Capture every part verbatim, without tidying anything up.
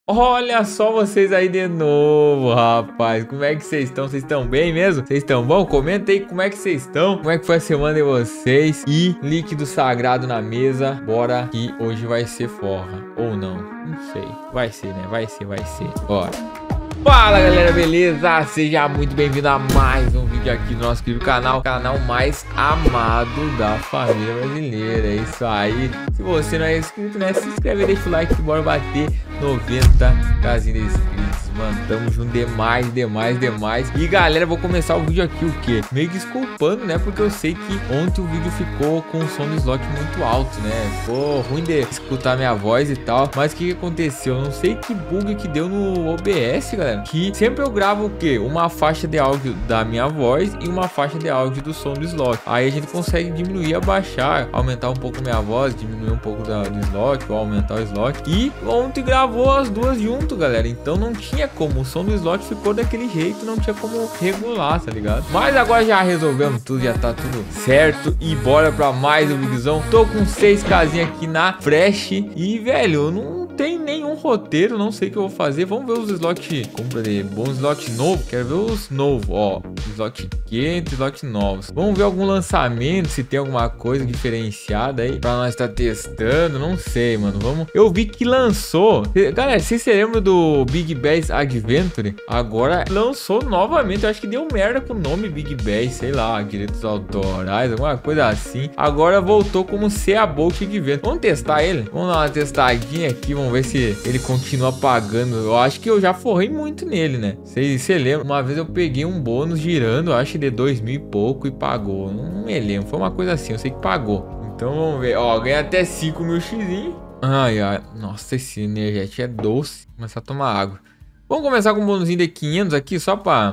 Olha só vocês aí de novo, rapaz. Como é que vocês estão? Vocês estão bem mesmo? Vocês estão bom? Comenta aí como é que vocês estão. Como é que foi a semana de vocês? E líquido sagrado na mesa. Bora que hoje vai ser forra. Ou não? Não sei. Vai ser, né? Vai ser, vai ser. Bora. Fala galera, beleza? Seja muito bem-vindo a mais um vídeo aqui do nosso querido canal, canal mais amado da família brasileira. É isso aí. Se você não é inscrito, né, se inscreve, deixa o like, bora bater noventa casinhas de inscritos. Mano, tamo junto demais, demais, demais. E galera, vou começar o vídeo aqui o quê? Meio desculpando, né, porque eu sei que ontem o vídeo ficou com o som do slot muito alto, né? Ficou ruim de escutar minha voz e tal. Mas o que, que aconteceu? Eu não sei que bug que deu no O B S, galera. Que sempre eu gravo o que? Uma faixa de áudio da minha voz e uma faixa de áudio do som do slot. Aí a gente consegue diminuir, abaixar, aumentar um pouco minha voz, diminuir um pouco da, do slot ou aumentar o slot. E ontem gravou as duas junto, galera. Então não tinha como, o som do slot ficou daquele jeito, não tinha como regular, tá ligado? Mas agora já resolvemos tudo, já tá tudo certo. E bora pra mais um vídeozão. Tô com seis casinhas aqui na Fresh. E velho, eu não tem nenhum roteiro, não sei o que eu vou fazer. Vamos ver os slots. Compra de bom slot novo. Quero ver os novos, ó. Slot quente, slot novos. Vamos ver algum lançamento, se tem alguma coisa diferenciada aí pra nós estar tá testando. Não sei, mano. Vamos. Eu vi que lançou. Galera, vocês se lembram do Big Bass Adventure? Agora lançou novamente. Eu acho que deu merda com o nome Big Bass, sei lá, direitos autorais, alguma coisa assim. Agora voltou como Sea Bolt Adventure. Vamos testar ele? Vamos dar uma testadinha aqui. Vamos ver se ele continua pagando. Eu acho que eu já forrei muito nele, né? Você lembra? Uma vez eu peguei um bônus girando, eu acho de dois mil e pouco e pagou. Não me lembro. Foi uma coisa assim, eu sei que pagou. Então vamos ver. Ó, ganhei até cinco mil x. Ai, ai. Nossa, esse energético é doce. Vou começar a tomar água. Vamos começar com um bônusinho de quinhentos aqui, só pra...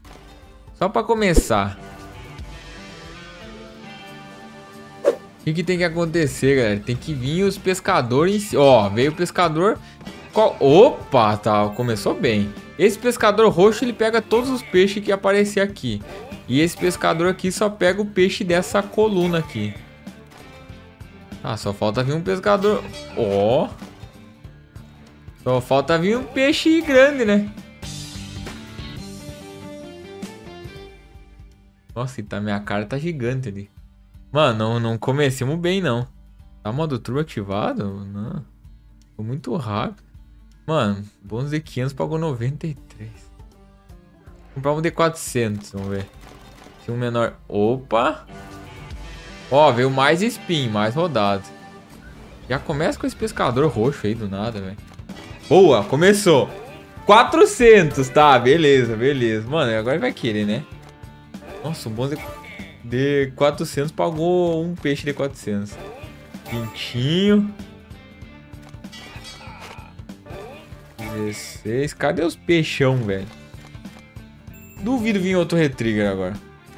Só pra começar. O que, que tem que acontecer, galera? Tem que vir os pescadores. Ó, veio o pescador. Qual... Opa, tá. Começou bem. Esse pescador roxo, ele pega todos os peixes que aparecer aqui. E esse pescador aqui só pega o peixe dessa coluna aqui. Ah, só falta vir um pescador. Ó. Só falta vir um peixe grande, né? Nossa, e tá, minha cara tá gigante ali. Mano, não, não comecemos bem, não. Tá modo turbo ativado? Não. Foi muito rápido. Mano, bônus de quinhentos pagou noventa e três. Comprar um de quatrocentos, vamos ver. Tinha um menor. Opa! Ó, veio mais spin, mais rodado. Já começa com esse pescador roxo aí do nada, velho. Boa, começou. quatrocentos, tá, beleza, beleza. Mano, agora vai querer, né? Nossa, um bônus de... De quatrocentos pagou um peixe de quatrocentos. Quintinho. dezesseis. Cadê os peixão, velho? Duvido vir outro retrigger agora.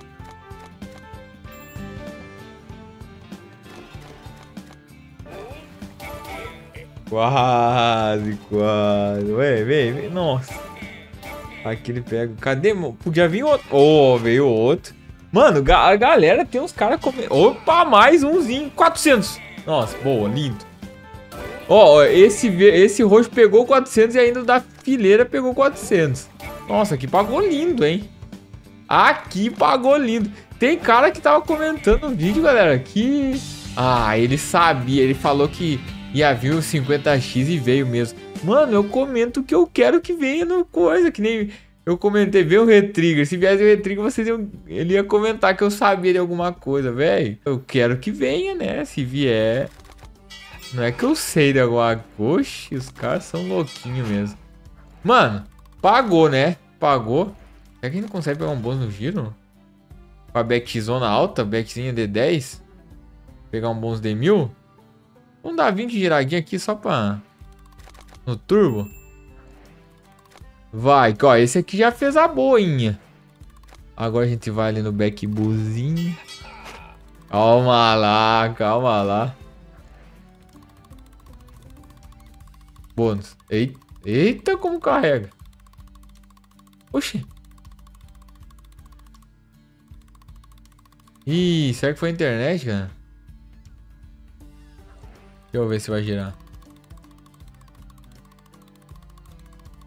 Quase, quase. Ué, vem, vem. Nossa. Aqui ele pega. Cadê? Podia vir outro. Oh, veio outro. Mano, a galera tem uns caras comendo. Opa, mais umzinho. quatrocentos. Nossa, boa, lindo. Ó, esse, esse roxo pegou quatrocentos e ainda da fileira pegou quatrocentos. Nossa, aqui pagou lindo, hein? Aqui pagou lindo. Tem cara que tava comentando no vídeo, galera, que... Ah, ele sabia. Ele falou que ia vir o cinquenta x e veio mesmo. Mano, eu comento que eu quero que venha no coisa, que nem... Eu comentei, veio o retrigger. Se viesse o retrigger, vocês iam, ele ia comentar que eu sabia de alguma coisa, velho. Eu quero que venha, né? Se vier. Não é que eu sei de alguma coisa. Oxi, os caras são louquinhos mesmo. Mano, pagou, né? Pagou. Será que a gente consegue pegar um bônus no giro? Com a backzona alta, backzinha de dez. Pegar um bônus de mil. Vamos dar vinte giradinha aqui só pra... No turbo. Vai, ó, esse aqui já fez a boinha. Agora a gente vai ali no backbuzinho. Calma lá, calma lá. Bônus. Eita, eita, como carrega. Oxi. Ih, será que foi a internet, cara? Deixa eu ver se vai girar.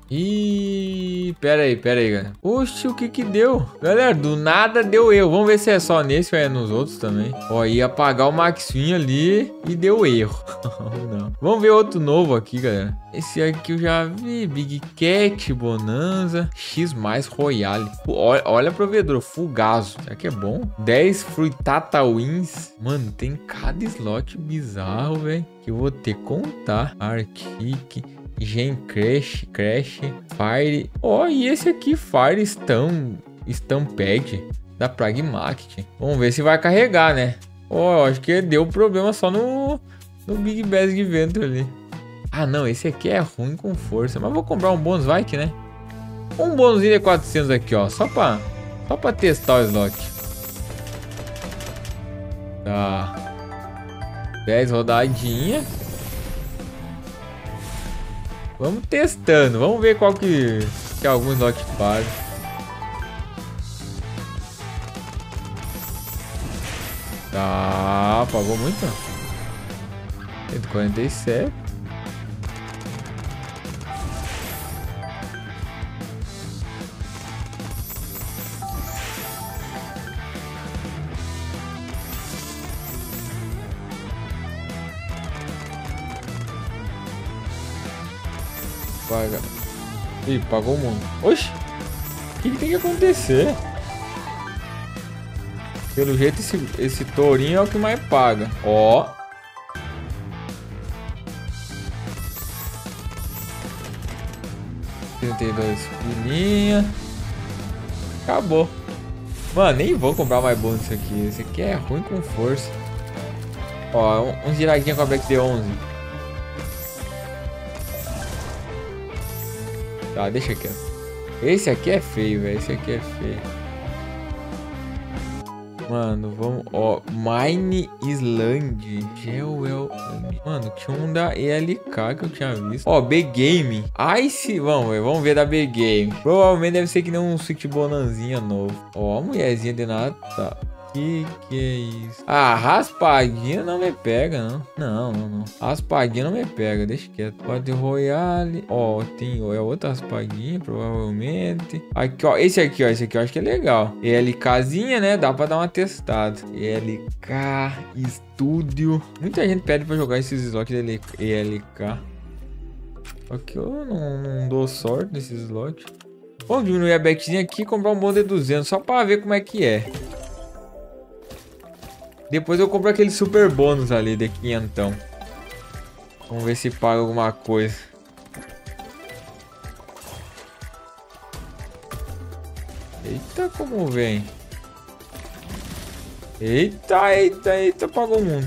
Ih, pera aí, pera aí, galera. Oxe, o que que deu? Galera, do nada deu erro. Vamos ver se é só nesse ou é nos outros também. Ó, ia apagar o Maxwin ali e deu erro. Não. Vamos ver outro novo aqui, galera. Esse aqui eu já vi. Big Cat, Bonanza, X mais Royale. Olha, olha provedor, Fugazo. Será que é bom? dez Fruitata Wins. Mano, tem cada slot bizarro, velho, que eu vou ter que contar. Arctic, Gen Crash, Crash, Fire. Ó, oh, e esse aqui, Fire Stam, Stampede da Pragmatic. Vamos ver se vai carregar, né? Ó, oh, acho que deu problema só no, no Big Bass Vento ali. Ah, não, esse aqui é ruim com força. Mas vou comprar um bônus, vai que, né? Um bônus de quatrocentos aqui, ó. Só pra, só pra testar o slot. Tá. dez rodadinhas. Vamos testando. Vamos ver qual que, que alguns slot fazem. Tá. Pagou muito? cento e quarenta e sete. Paga. Ih, pagou o mundo. Oxi! O que, que tem que acontecer? Pelo jeito, esse, esse tourinho é o que mais paga. Ó. trinta e dois pilinha. Acabou. Mano, nem vou comprar mais bônus isso aqui. Esse aqui é ruim com força. Ó, um, um giradinha com a Black D onze. Tá, deixa aqui. Esse aqui é feio, velho. Esse aqui é feio. Mano, vamos... Ó, Mine Island. Jewel. Mano, tinha um da E L K que eu tinha visto. Ó, B-Game. Ice... Vamos ver, vamos ver da B-Game. Provavelmente deve ser que nem um Sweet Bonanzinha novo. Ó, a mulherzinha de nada. Tá. Que que é isso? Ah, raspadinha não me pega, não. Não, não, não. Raspadinha não me pega, deixa quieto. Pode Royale. Ó, tem ó, é outra raspadinha, provavelmente. Aqui, ó. Esse aqui, ó. Esse aqui eu acho que é legal. LKzinha, né? Dá pra dar uma testada. L K Studio. Muita gente pede pra jogar esses slots de E L K. Só que eu não, não dou sorte nesses slots. Vamos diminuir a backzinha aqui e comprar um bom de duzentos. Só pra ver como é que é. Depois eu compro aquele super bônus ali de quinhentão. Vamos ver se paga alguma coisa. Eita, como vem. Eita, eita, eita, pagou o mundo.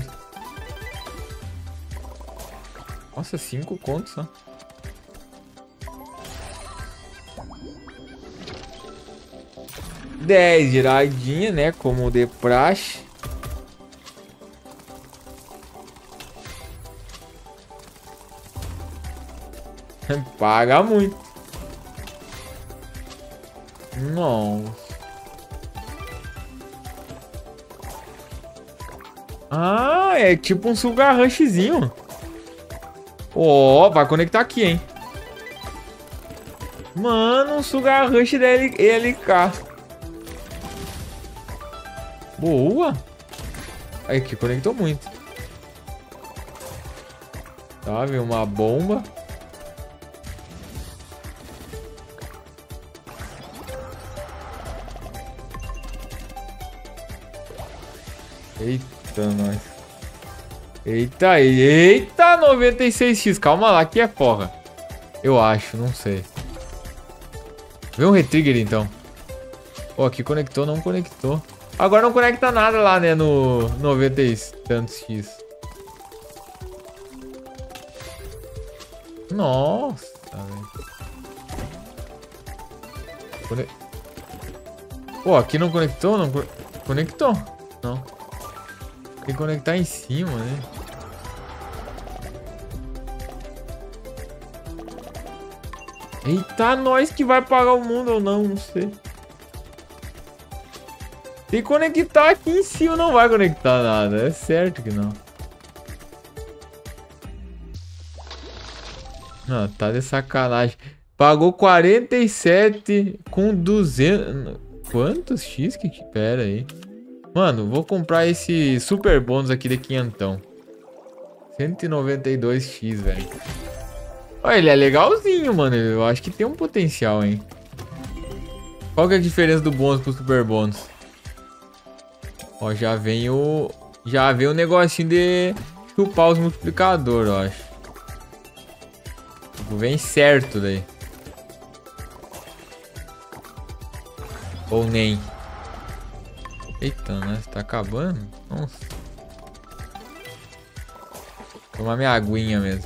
Nossa, cinco contos, ó. dez giradinha, né? Como de praxe. Paga muito. Nossa. Ah, é tipo um Sugar Rushzinho. Ó, oh, vai conectar aqui, hein. Mano, um Sugar Rush da E L K. Boa. Aí aqui, conectou muito. Tá, veio uma bomba. Eita, nós. Eita, eita, noventa e seis x. Calma lá, que é porra. Eu acho, não sei. Vê um retrigger, então. Ó, aqui conectou, não conectou. Agora não conecta nada lá, né, no noventa e tantos x. Nossa, velho. Cone... Pô, aqui não conectou? Não conectou? Não. Tem que conectar em cima, né? Eita, nós que vai pagar o mundo ou não, não sei. Tem que conectar aqui em cima, não vai conectar nada. É certo que não. Não, tá de sacanagem. Pagou quarenta e sete com duzentos... Quantos X que... Pera aí. Mano, vou comprar esse super bônus aqui de quinhentão. cento e noventa e dois X, velho. Olha, ele é legalzinho, mano. Eu acho que tem um potencial, hein. Qual que é a diferença do bônus pro super bônus? Ó, já vem o... Já vem o negocinho de chupar os multiplicadores, eu acho. Tipo, vem certo daí. Ou nem. Eita, né? Tá acabando? Nossa. Vou tomar minha aguinha mesmo.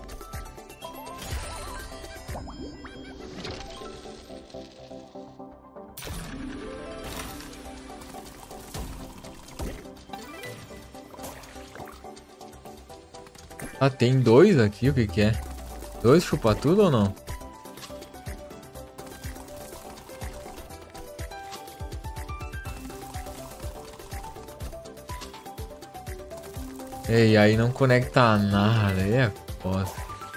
Ah, tem dois aqui, o que que é? Dois chupa tudo ou não? Ei, aí não conecta nada, aí é foda.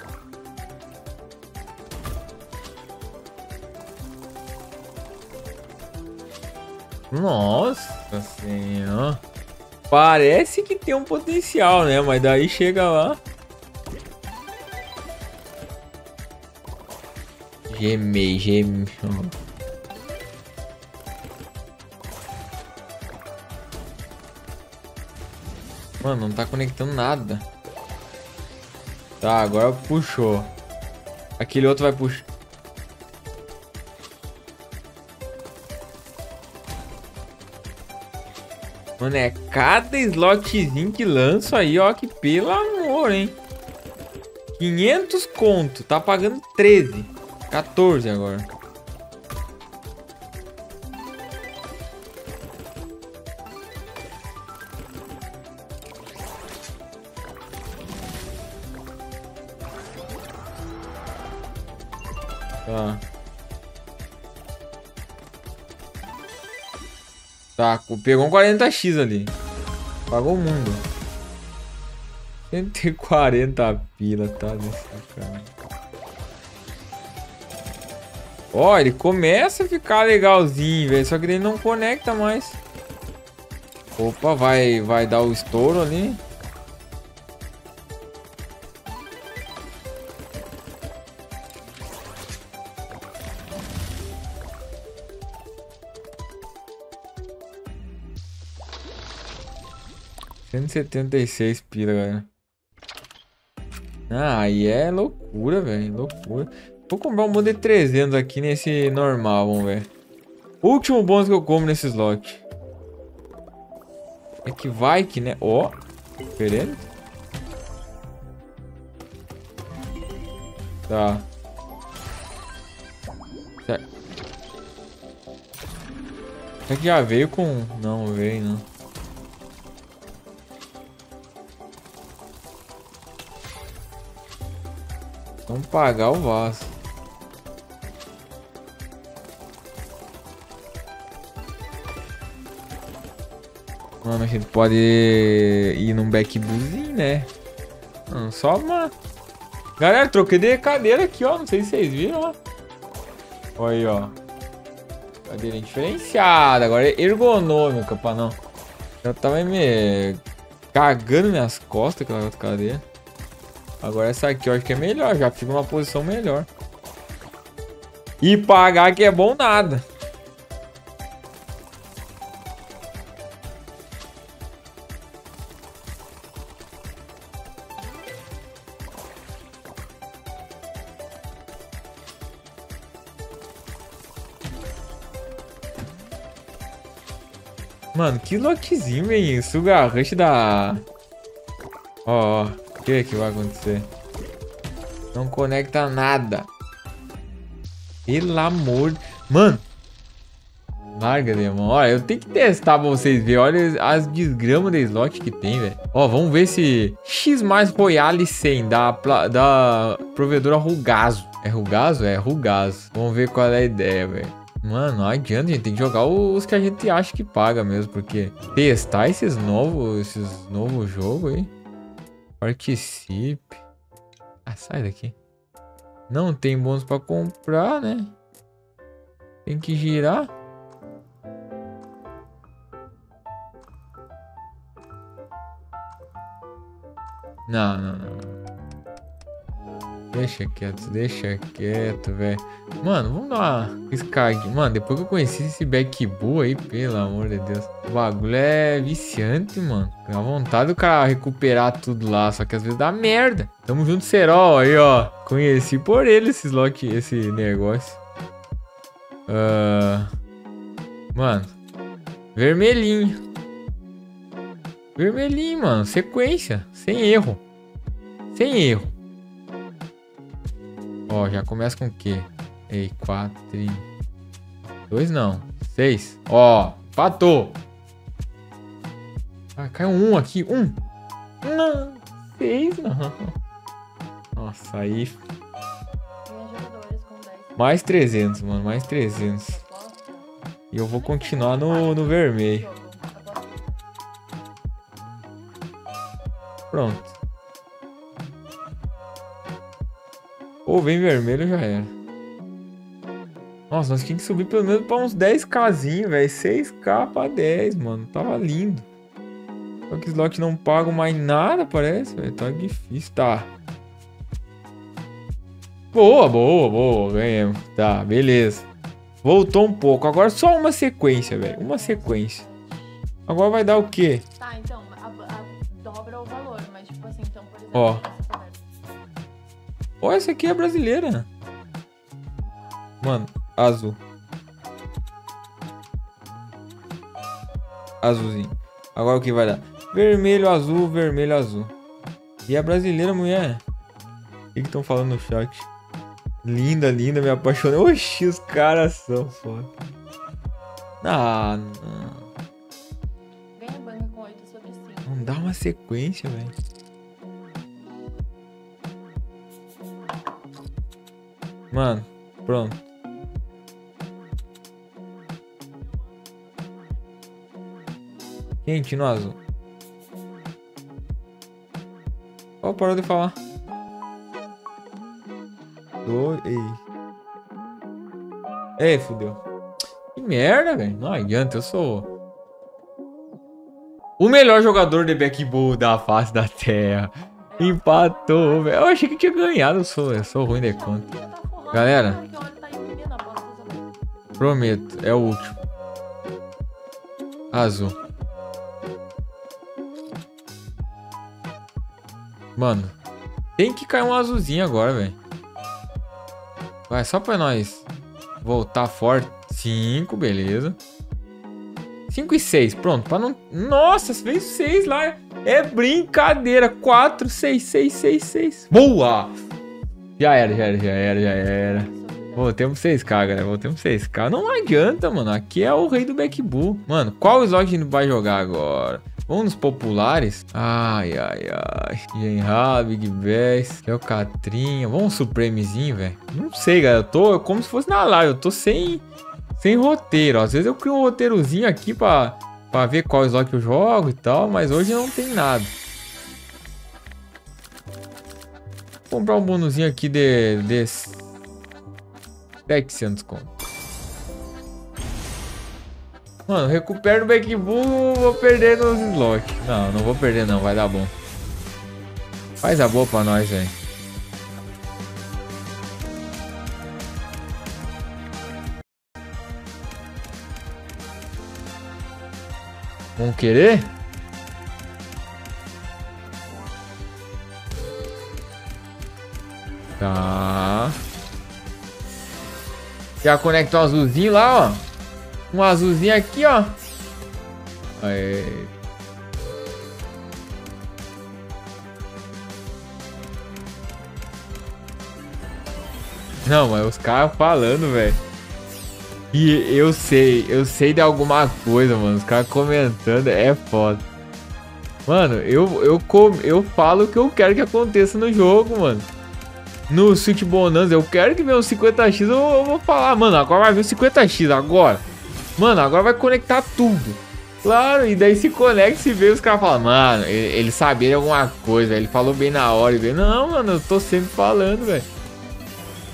Nossa senhora. Parece que tem um potencial, né? Mas daí chega lá. Gemei, gemei. Mano, não tá conectando nada. Tá, agora puxou. Aquele outro vai puxar. Mano, é cada slotzinho que lanço aí, ó, que pelo amor, hein. quinhentos conto, tá pagando treze. quatorze agora. Tá. Tá, pegou um quarenta X ali. Pagou o mundo. cento e quarenta pila, tá? Ó, ele começa a ficar legalzinho, velho. Só que ele não conecta mais. Opa, vai, vai dar o estouro ali. cento e setenta e seis pila, galera. Ah, aí é loucura, velho. Loucura. Vou comprar um bônus de trezentos aqui nesse normal, vamos ver. Último bônus que eu como nesse slot. É que vai que, né? Ó, oh, diferente. Tá. Será que já veio com... Não, veio não. Vamos pagar o vaso. Mano, a gente pode ir num backboozinho, né? Não, só uma... Galera, troquei de cadeira aqui, ó. Não sei se vocês viram, ó. Olha aí, ó. Cadeira diferenciada. Agora é ergonômica, pra não... Já tava me cagando minhas costas aquela outra cadeira. Agora essa aqui eu acho que é melhor. Já fica numa posição melhor. E pagar que é bom nada. Mano, que lockzinho, velho. Sugar Rush da... Ó, ó. O que que vai acontecer? Não conecta nada. Pelo amor... Mano. Larga, demão. Olha, eu tenho que testar pra vocês verem. Olha as desgramas de slot que tem, velho. Ó, vamos ver se... X mais Royale cem da, da provedora Rugazo. É Rugazo? É Rugazo. Vamos ver qual é a ideia, velho. Mano, não adianta, a gente tem que jogar os que a gente acha que paga mesmo, porque testar esses novos, esses novos jogos aí. Participe. Ah, sai daqui. Não tem bônus pra comprar, né? Tem que girar. Não, não, não. Deixa quieto, deixa quieto, velho. Mano, vamos dar uma riscada aqui. Mano, depois que eu conheci esse Back Bull aí, pelo amor de Deus. O bagulho é viciante, mano. Dá vontade do cara recuperar tudo lá, só que às vezes dá merda. Tamo junto, Serol, aí, ó. Conheci por ele esse slot, esse negócio. Uh... Mano. Vermelhinho. Vermelhinho, mano. Sequência. Sem erro. Sem erro. Ó, já começa com o quê? Ei, quatro, dois não, seis. Ó, patou. Ah, caiu um aqui, um. Não, seis não. Nossa, aí. Mais trezentos, mano, mais trezentos. E eu vou continuar no, no vermelho. Pronto. Ou vem vermelho, já era. Nossa, nós tínhamos que subir pelo menos pra uns dez kzinho, velho. seis k pra dez, mano. Tava lindo. Só que slot não paga mais nada, parece, velho. Tá difícil, tá. Boa, boa, boa. Ganhamos. Tá, beleza. Voltou um pouco. Agora só uma sequência, velho. Uma sequência. Agora vai dar o quê? Tá, então, a, a, dobra o valor. Mas, tipo assim, então, por exemplo... Ó. Ó, essa aqui é brasileira. Mano, azul. Azulzinho. Agora o que vai dar? Vermelho, azul, vermelho, azul. E a brasileira, mulher? O que estão falando no chat? Linda, linda, me apaixonei. Oxi, os caras são foda. Ah, não. Ganha banca com oito sobre cinco. Não dá uma sequência, velho. Mano, pronto. Quente no azul. Ó, parou de falar. Do... Ei. Ei, fudeu. Que merda, velho. Não adianta, eu sou... o melhor jogador de Back Bull da face da terra. Empatou, velho. Eu achei que tinha ganhado. Eu sou, eu sou ruim de conta. Galera, prometo, é o último. Azul. Mano, tem que cair um azulzinho agora, velho. Vai, só pra nós voltar forte. Cinco, beleza. Cinco e seis, pronto. Pra não... Nossa, veio seis lá. É brincadeira. Quatro, seis, seis, seis, seis. Boa! Já era, já era, já era, já era. Voltemos seis k, galera. Voltemos seis k. Não adianta, mano. Aqui é o rei do Back Bull. Mano, qual slot a gente vai jogar agora? Vamos nos populares? Ai, ai, ai. Genra, Big Bass. Que é o Catrinha. Vamos um Supremezinho, velho. Não sei, galera. Eu tô como se fosse na live. Eu tô sem, sem roteiro. Às vezes eu crio um roteirozinho aqui pra, pra ver qual slot eu jogo e tal. Mas hoje não tem nada. Vou comprar um bonuzinho aqui de... de setecentos conto. Mano, recupero o Back Bull, vou perder nos slots. Não, não vou perder não, vai dar bom. Faz a boa pra nós, velho. Vamos querer? Tá. Já conectou um azulzinho lá, ó. Um azulzinho aqui, ó. Aí. Não, mas os caras falando, velho. E eu sei, eu sei de alguma coisa, mano. Os caras comentando, é foda. Mano, eu, eu, com, eu falo o que eu quero que aconteça no jogo, mano. No Sweet Bonanza, eu quero que venha um cinquenta x, eu, eu vou falar, mano, agora vai vir um cinquenta x, agora. Mano, agora vai conectar tudo. Claro, e daí se conecta, se vê, os caras falam, mano, ele, ele sabia de alguma coisa, ele falou bem na hora. Ele, não, mano, eu tô sempre falando, velho.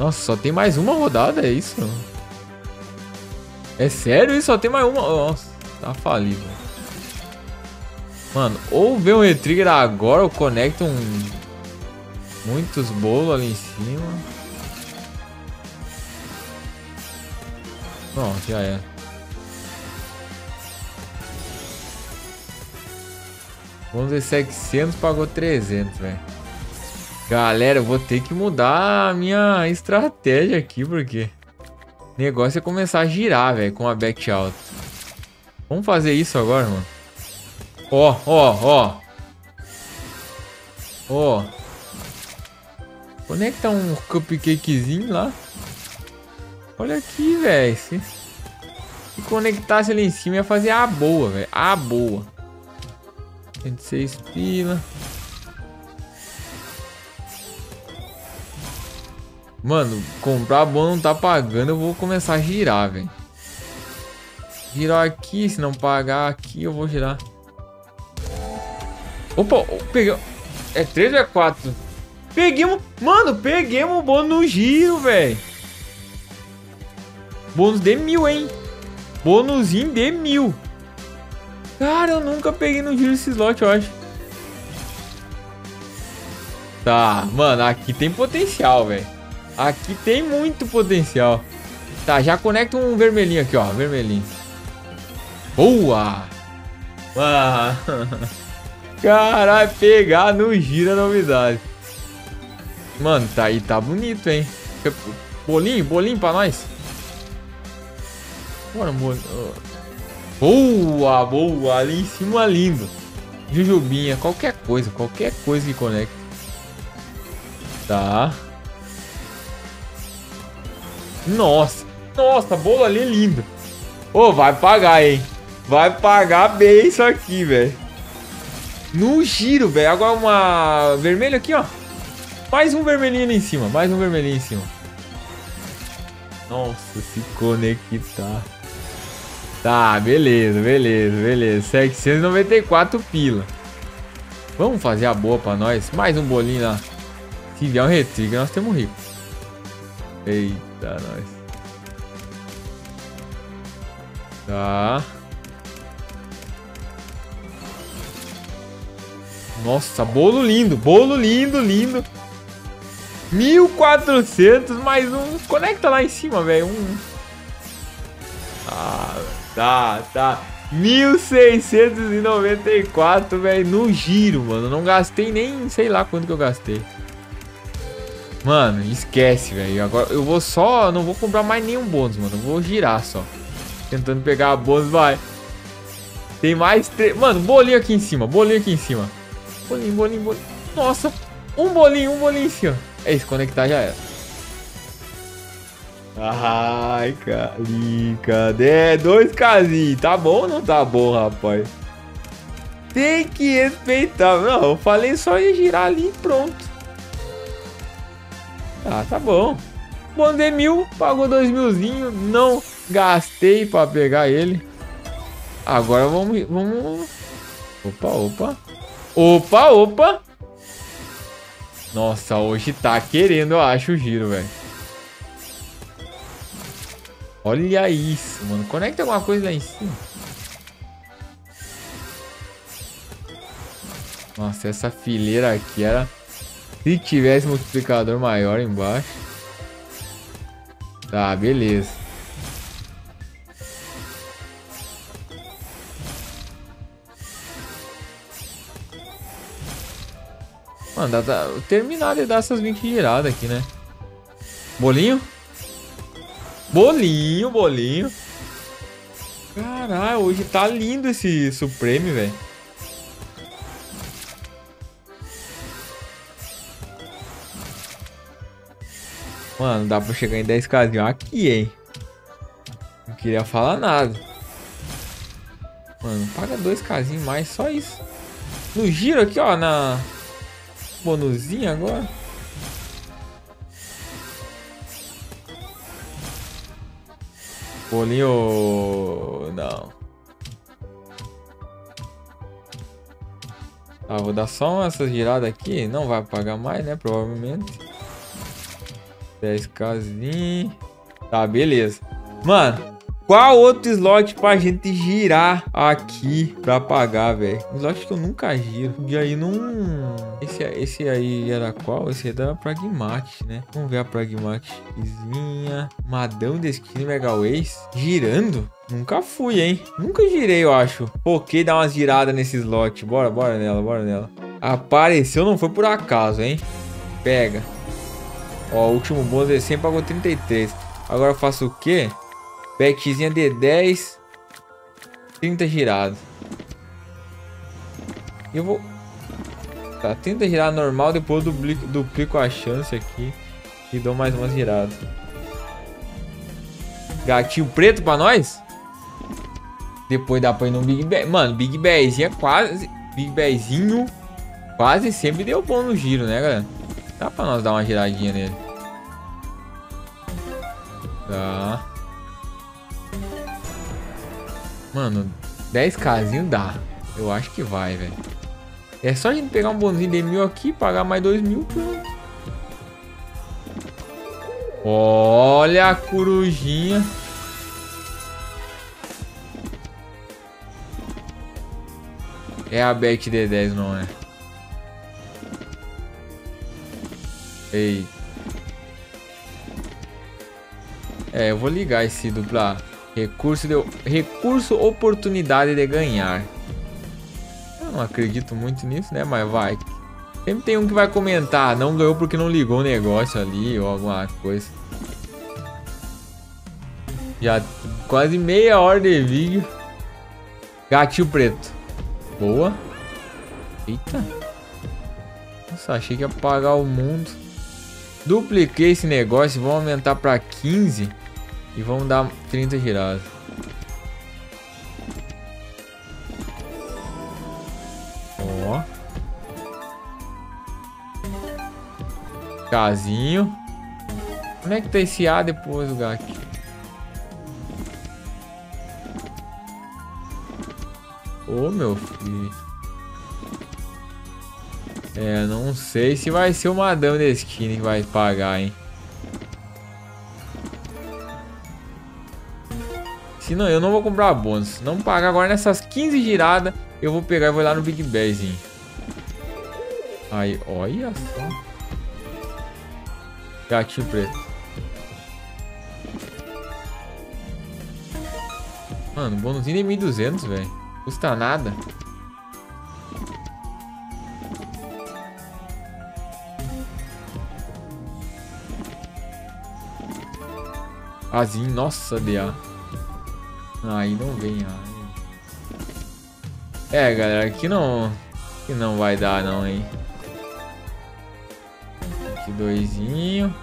Nossa, só tem mais uma rodada, é isso? É sério isso? Só tem mais uma? Nossa, tá falido. Mano, ou vê um retrigger agora ou conecta um... muitos bolos ali em cima. Pronto, já é. Vamos ver, setecentos pagou trezentos, velho. Galera, eu vou ter que mudar a minha estratégia aqui, porque o negócio é começar a girar, velho, com a back alta. Vamos fazer isso agora, mano. Ó, ó, ó. Ó. Conecta um cupcakezinho lá. Olha aqui, velho. Se... se conectasse ali em cima, ia fazer a boa, velho. A boa. cento e seis pila. Mano, comprar bom não tá pagando. Eu vou começar a girar, velho. Girar aqui. Se não pagar aqui, eu vou girar. Opa, peguei. É três ou é quatro? Peguemos. Mano, peguemos o bônus no giro, velho. Bônus de mil, hein? Bônusinho de mil. Cara, eu nunca peguei no giro esse slot, eu acho. Tá, mano, aqui tem potencial, velho. Aqui tem muito potencial. Tá, já conecta um vermelhinho aqui, ó. Vermelhinho. Boa! Ah. Caralho, pegar no giro é novidade. Mano, tá aí, tá bonito, hein? Bolinho, bolinho pra nós. Bora, bolinho. Boa, boa. Ali em cima, lindo. Jujubinha, qualquer coisa, qualquer coisa que conecta. Tá. Nossa, nossa, bolo ali é lindo. Ô, oh, vai pagar, hein? Vai pagar bem isso aqui, velho. No giro, velho. Agora uma vermelha aqui, ó. Mais um vermelhinho ali em cima. Mais um vermelhinho em cima. Nossa, se conectar. Tá, beleza, beleza, beleza. setecentos e noventa e quatro pila. Vamos fazer a boa pra nós. Mais um bolinho lá. Se vier um retrigger, nós temos rico. Eita, nós. Tá. Nossa, bolo lindo. Bolo lindo, lindo. mil e quatrocentos mais um. Conecta lá em cima, velho. Um. Ah, tá, tá. mil seiscentos e noventa e quatro, velho. No giro, mano. Não gastei nem sei lá quanto que eu gastei. Mano, esquece, velho. Agora eu vou só... não vou comprar mais nenhum bônus, mano. Eu vou girar só. Tentando pegar a bônus, vai. Tem mais três... Mano, bolinho aqui em cima. Bolinho aqui em cima. Bolinho, bolinho, bolinho. Nossa. Um bolinho, um bolinho em cima. É isso, conectar já era. Ai, carinho, cadê? Dois casinhos. Tá bom ou não tá bom, rapaz? Tem que respeitar. Não, eu falei só ia girar ali e pronto. Ah, tá bom. Bônus de mil, pagou dois milzinho. Não gastei pra pegar ele. Agora vamos... vamos... Opa, opa. Opa, opa. Nossa, hoje tá querendo, eu acho, o giro, velho. Olha isso, mano. Conecta alguma coisa lá em cima. Nossa, essa fileira aqui era... se tivesse multiplicador maior embaixo. Tá, beleza. Mano, dá, dá, terminar de dar essas vinte giradas aqui, né? Bolinho? Bolinho, bolinho. Caralho, hoje tá lindo esse Supreme, velho. Mano, dá pra chegar em dez casinhos aqui, hein? Não queria falar nada. Mano, paga dois casinhos mais, só isso. No giro aqui, ó, na... bonuzinho agora. Bolinho... não. Ah, vou dar só essas giradas aqui. Não vai pagar mais, né? Provavelmente. dez casinhas. Tá, beleza. Mano, qual outro slot pra gente girar aqui pra pagar, velho? Um slot que eu nunca giro. E aí não... Esse, esse aí era qual? Esse é da Pragmatic, né? Vamos ver a Pragmaticzinha. Madame de Skin Mega Ways. Girando? Nunca fui, hein? Nunca girei, eu acho. Foquei dar umas giradas nesse slot. Bora, bora nela, bora nela. Apareceu, não foi por acaso, hein? Pega. Ó, o último bônus é cem, pagou trinta e três. Agora eu faço o quê? Betzinha de dez. trinta girados. Eu vou... Tá, trinta giradas normal. Depois eu duplico, duplico a chance aqui. E dou mais umas giradas. Gatinho preto pra nós? Depois dá pra ir no Big Bear. Mano, Big Bearzinho é quase... Big Bearzinho quase sempre deu bom no giro, né, galera? Dá pra nós dar uma giradinha nele. Tá. Mano, dez casinho dá. Eu acho que vai, velho. É só a gente pegar um bônusinho de mil aqui, pagar mais dois mil, pronto. Olha a corujinha. É a Bet D dez, não é? Ei. É, eu vou ligar esse dupla. Recurso, de... Recurso oportunidade de ganhar. Eu não acredito muito nisso, né? Mas vai. Sempre tem um que vai comentar. Não ganhou porque não ligou o negócio ali ou alguma coisa. Já quase meia hora de vídeo. Gatinho preto. Boa. Eita. Nossa, achei que ia apagar o mundo. Dupliquei esse negócio. Vamos aumentar para quinze. E vamos dar trinta giradas. Ó. Casinho. Como é que tá esse A depois do gato? Ô, meu filho. É, não sei se vai ser o Madame de Skin que vai pagar, hein. Se não, eu não vou comprar bônus. Se não pagar agora nessas quinze giradas, eu vou pegar e vou lá no Big Bearzinho. Aí, olha só. Gatinho preto. Mano, bônusinho de mil e duzentos, velho. Custa nada. Azinho, nossa, D A. Aí não vem, ai. É, galera, aqui não... Aqui não vai dar, não, hein. Aqui doisinho.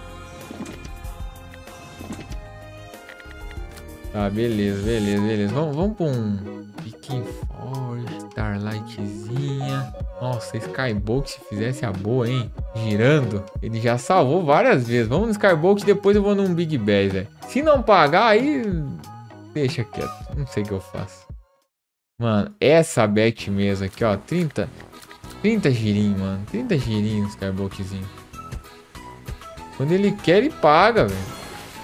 Tá, beleza, beleza, beleza. Vamos, vamos pra um... Pequim Forge, Starlightzinha. Nossa, Skybox, se fizesse a boa, hein. Girando, ele já salvou várias vezes. Vamos no Skybox, depois eu vou num Big Bear, velho. Se não pagar, aí... Deixa quieto, não sei o que eu faço. Mano, essa bet mesmo aqui, ó, trinta, trinta girinhos, mano, trinta girinhos, Skyboxzinho. Quando ele quer, ele paga, velho.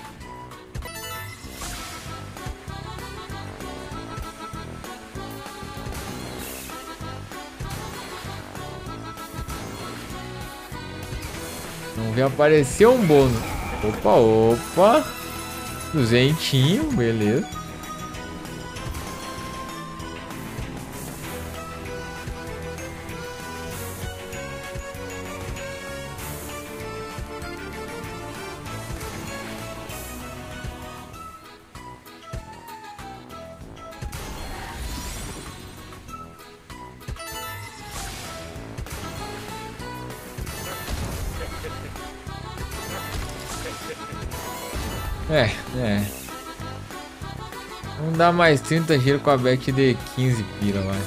Vamos ver, apareceu um bônus. Opa, opa. Duzentinho, beleza. É, é. Vamos dar mais trinta giros com a bet de quinze pila, vai.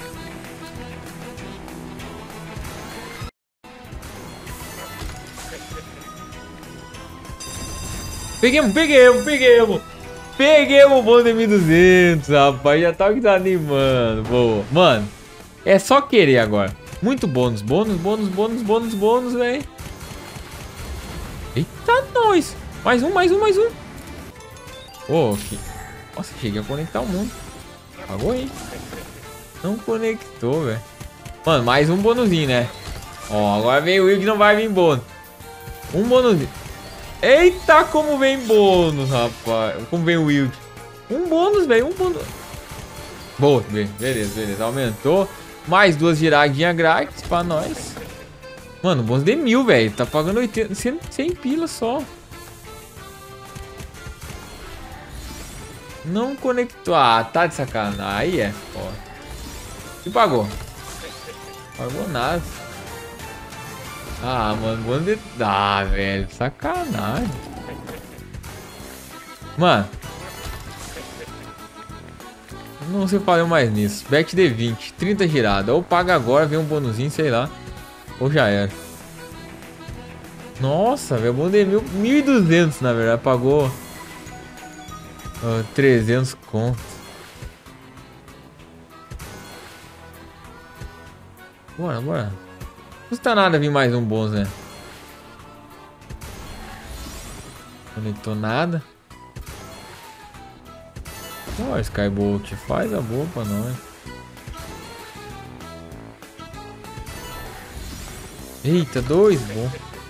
Peguemos, peguemos, peguemos. Peguemos o bônus de mil e duzentos, rapaz. Já tava desanimando. Boa. Mano, é só querer agora. Muito bônus, bônus, bônus, bônus, bônus, bônus, velho. Eita, nós. dois. Mais um, mais um, mais um. Ô, que... Nossa, cheguei a conectar o mundo. Pagou aí. Não conectou, velho. Mano, mais um bônusinho, né? Ó, agora vem o Will que não vai vir bônus. Um bônusinho. Eita, como vem bônus, rapaz. Como vem o Will. Um bônus, velho. Um bônus. Boa, beleza, beleza. Aumentou. Mais duas giradinhas grátis pra nós. Mano, bônus de mil, velho. Tá pagando oitenta, cem, cem pila só. Não conectou. Ah, tá de sacanagem. Aí é foda. E pagou? Pagou nada. Ah, mano, bônus de... Ah, velho. Sacanagem. Mano. Não se falou mais nisso. Bet de vinte. trinta girada. Ou paga agora, vem um bônusinho, sei lá. Ou já era. Nossa, velho. Bônus de mil, mil e duzentos, na verdade. Pagou... Uh, trezentos contos. Bora, bora. Não custa nada vir mais um bônus, né? Conectou nada. Ó, oh, Skybolt, faz a boa pra nós. Eita, dois bom.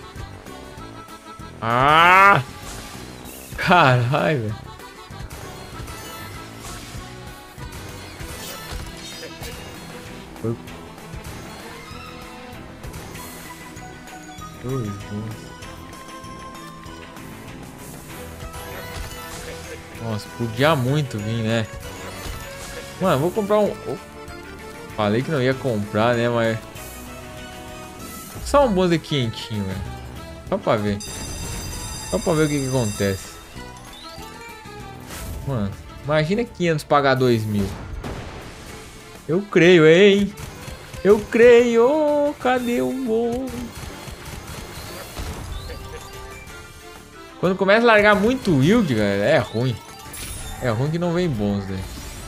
Ah! Caralho, velho. Dois bons. Nossa, podia muito vir, né? Mano, vou comprar um... Falei que não ia comprar, né? Mas... Só um bônus de quentinho, velho. Só pra ver. Só pra ver o que que acontece. Mano, imagina quinhentos pagar dois mil. Eu creio, hein? Eu creio. Cadê o bom? Quando começa a largar muito yield, galera, é ruim. É ruim que não vem bons, velho.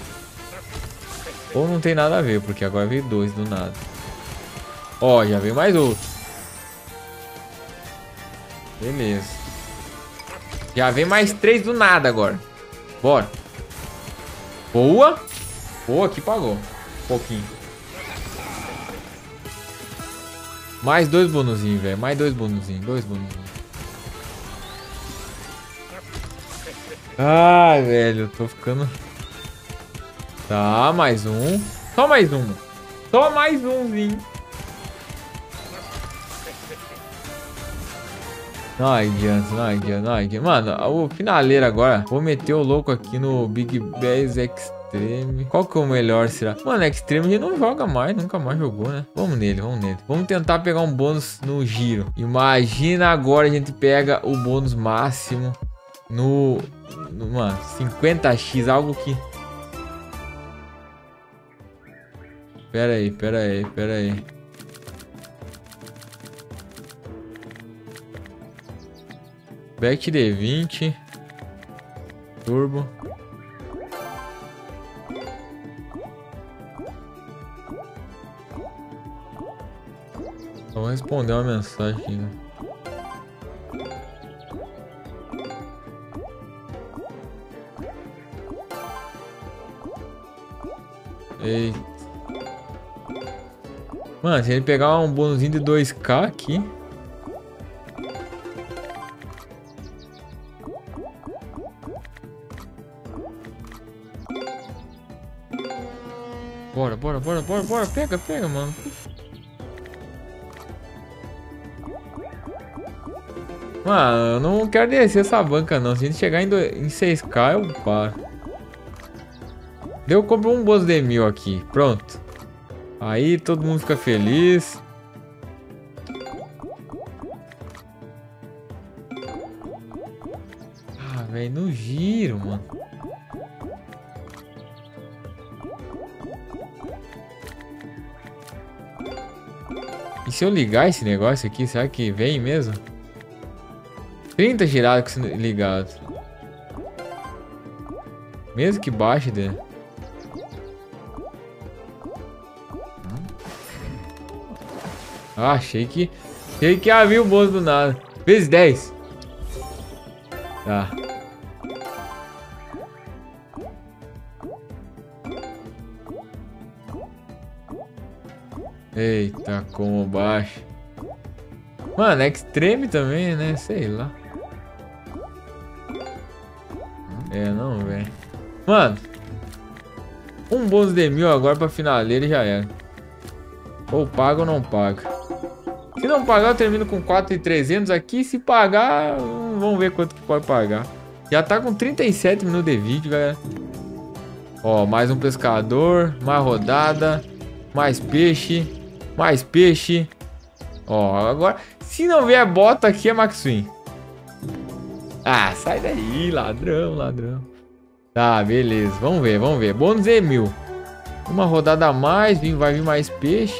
Ou não tem nada a ver, porque agora veio dois do nada. Ó, já veio mais outro. Beleza. Já vem mais três do nada agora. Bora. Boa. Boa, aqui pagou. Um pouquinho. Mais dois bonuzinhos, velho. Mais dois bonuzinhos. Dois bonuzinhos. Ai, velho. Eu tô ficando... Tá, mais um. Só mais um. Só mais umzinho. Não adianta, não adianta, não adianta. Mano, o finaleiro agora. Vou meter o louco aqui no Big Bass Extreme. Qual que é o melhor, será? Mano, Extreme a gente não joga mais. Nunca mais jogou, né? Vamos nele, vamos nele. Vamos tentar pegar um bônus no giro. Imagina agora a gente pega o bônus máximo no... no mano, cinquenta x. Algo que... Pera aí, pera aí, pera aí. Back D vinte. Turbo. Só vou responder uma mensagem aqui, né? Eita. Mano, se ele pegar um bônusinho de dois K aqui. Bora, bora, bora, bora, bora. Pega, pega, mano. Mano, eu não quero descer essa banca, não. Se a gente chegar em, do... em seis K, eu paro. Deu, compro um bônus de mil aqui. Pronto. Aí todo mundo fica feliz. Ah, velho, no giro, mano. E se eu ligar esse negócio aqui, será que vem mesmo? trinta giradas com esse ligado. Mesmo que baixe dele. Ah, achei que... Achei que havia o bônus do nada. Vezes dez. Tá. Eita, como baixo. Mano, extreme também, né? Sei lá. É, não, velho. Mano. Um bônus de mil agora pra finaleira e já era. Ou paga ou não paga. Se não pagar, eu termino com quatro mil e trezentos aqui. Se pagar, vamos ver quanto que pode pagar. Já tá com trinta e sete minutos de vídeo, galera. Ó, mais um pescador. Mais rodada. Mais peixe. Mais peixe. Ó, agora... Se não vier bota aqui, é Maxwin. Ah, sai daí, ladrão, ladrão. Tá, beleza. Vamos ver, vamos ver. Bônus é mil. Uma rodada a mais. Vai vir mais peixe.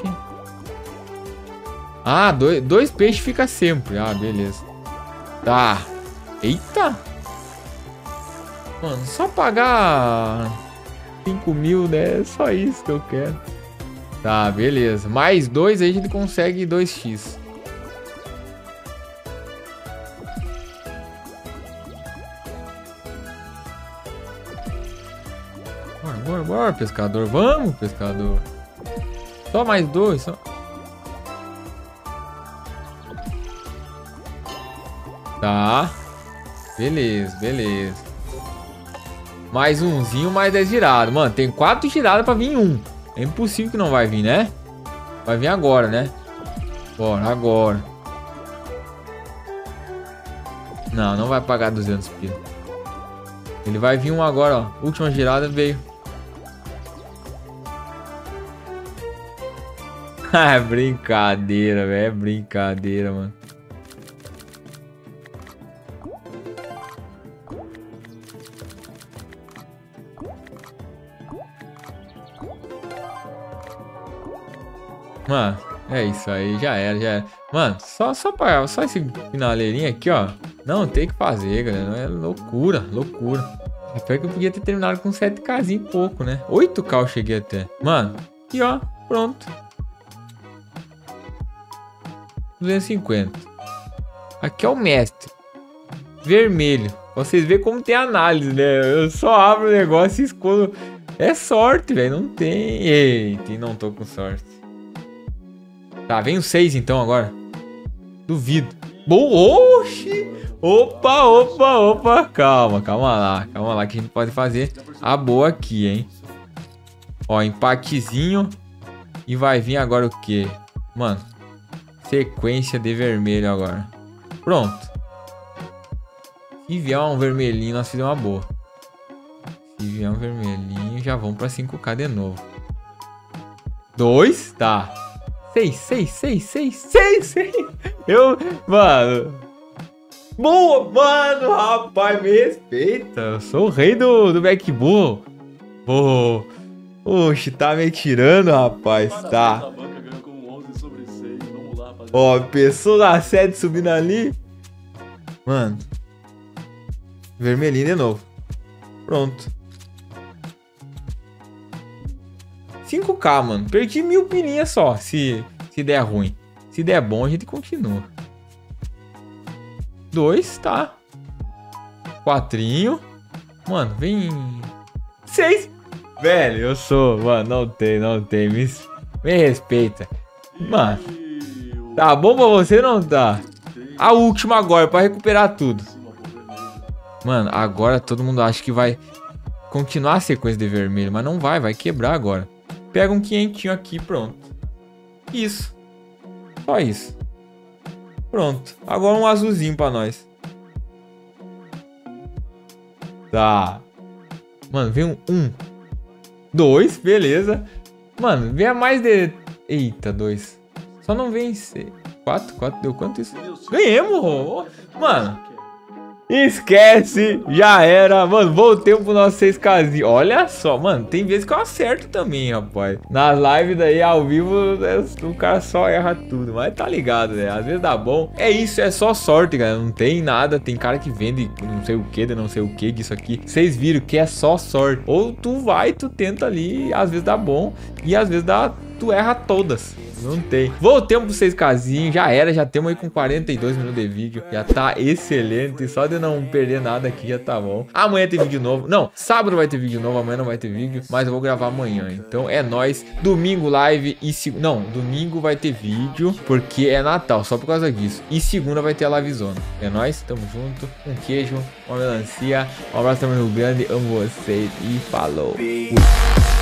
Ah, dois, dois peixes fica sempre. Ah, beleza. Tá. Eita. Mano, só pagar cinco mil, né? É só isso que eu quero. Tá, beleza. Mais dois, aí a gente consegue dois x. Bora, bora, bora, pescador. Vamos, pescador. Só mais dois, só. Tá. Beleza, beleza. Mais umzinho, mais dez giradas. Mano, tem quatro giradas pra vir um. É impossível que não vai vir, né? Vai vir agora, né? Bora, agora. Não, não vai pagar duzentos pila. Ele vai vir um agora, ó. Última girada veio. Ah, brincadeira, velho. É brincadeira, mano. Mano, é isso aí, já era, já era. Mano, só, só, pra, só esse finaleirinho aqui, ó. Não tem que fazer, galera. É loucura, loucura. Até que eu podia ter terminado com sete K e pouco, né? oito K eu cheguei até. Mano, aqui, ó, pronto. duzentos e cinquenta. Aqui é o mestre. Vermelho. Pra vocês verem como tem análise, né? Eu só abro o negócio e escolho. É sorte, velho. Não tem. Eita, não tô com sorte. Tá, vem o seis então agora. Duvido. Boa! Oxi! Opa, opa, opa. Calma, calma lá. Calma lá que a gente pode fazer a boa aqui, hein? Ó, empatezinho. E vai vir agora o quê? Mano, sequência de vermelho agora. Pronto. Se vier um vermelhinho, nós fizemos uma boa. Se vier um vermelhinho, já vamos pra cinco K de novo. Dois, tá. Seis, seis, seis, seis, seis, seis. Eu, mano. Boa, mano, rapaz, me respeita. Eu sou o rei do, do backbull. Pô, oxe, tá me tirando, rapaz, tá. Ó, pessoa da sete subindo ali. Mano. Vermelhinho de novo. Pronto. cinco K, mano. Perdi mil pilinhas só. Se, se der ruim. Se der bom, a gente continua. Dois, tá. Quatrinho. Mano, vem. Seis. Velho, eu sou. Mano, não tem, não tem. Me, me respeita. Mano. Tá bom pra você, não tá? A última agora, pra recuperar tudo. Mano, agora todo mundo acha que vai continuar a sequência de vermelho. Mas não vai, vai quebrar agora. Pega um quinhentinho aqui, pronto. Isso. Só isso. Pronto. Agora um azulzinho pra nós. Tá. Mano, vem um. Um. Dois, beleza. Mano, vem a mais de... Eita, dois. Só não vem ser. Quatro, quatro, deu quanto isso? Ganhamos! Mano. Esquece, já era. Mano, voltei pro nosso seis K. Olha só, mano, tem vezes que eu acerto também, rapaz. Nas lives daí, ao vivo, o cara só erra tudo. Mas tá ligado, né? Às vezes dá bom. É isso, é só sorte, galera. Não tem nada. Tem cara que vende não sei o que, de não sei o que disso aqui. Vocês viram que é só sorte. Ou tu vai, tu tenta ali, às vezes dá bom. E às vezes dá, tu erra todas. Não tem. Voltemos pro seis casinho, já era, já temos aí com quarenta e dois minutos de vídeo. Já tá excelente, só de não perder nada aqui já tá bom. Amanhã tem vídeo novo. Não, sábado vai ter vídeo novo, amanhã não vai ter vídeo, mas eu vou gravar amanhã. Então é nóis. Domingo live e se... não, domingo vai ter vídeo porque é Natal, só por causa disso. E segunda vai ter a livezona. É nóis, tamo junto. Um queijo, uma melancia. Um abraço também no Rio Grande, amo vocês e falou. Fui.